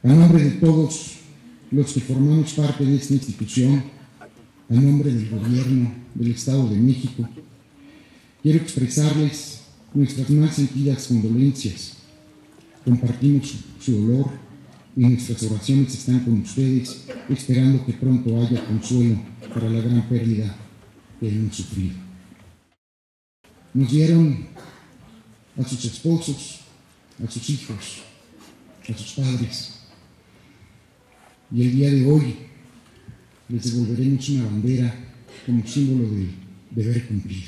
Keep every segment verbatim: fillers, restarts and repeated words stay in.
A nombre de todos los que formamos parte de esta institución, a nombre del Gobierno del Estado de México, quiero expresarles nuestras más sentidas condolencias. Compartimos su, su dolor y nuestras oraciones están con ustedes, esperando que pronto haya consuelo para la gran pérdida que hemos sufrido. Nos dieron a sus esposos, a sus hijos, a sus padres, y el día de hoy les devolveremos una bandera como símbolo de deber cumplido.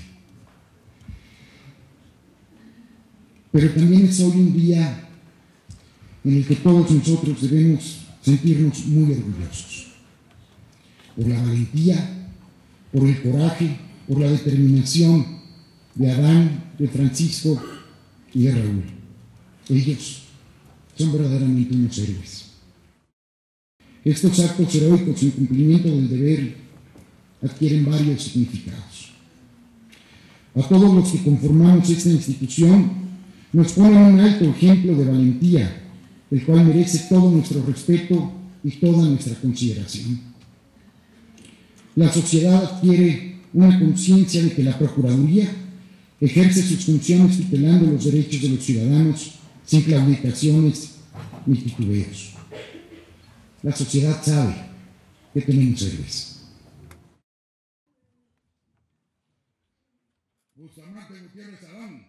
Pero también es hoy un día en el que todos nosotros debemos sentirnos muy orgullosos por la valentía, por el coraje, por la determinación de Adán, de Francisco y de Raúl. Ellos son verdaderamente unos héroes. Estos actos heroicos en cumplimiento del deber adquieren varios significados. A todos los que conformamos esta institución nos ponen un alto ejemplo de valentía, el cual merece todo nuestro respeto y toda nuestra consideración. La sociedad adquiere una conciencia de que la Procuraduría ejerce sus funciones tutelando los derechos de los ciudadanos sin claudicaciones ni titubeos. La sociedad sabe que tenemos héroes. Bustamante Gutiérrez Adán.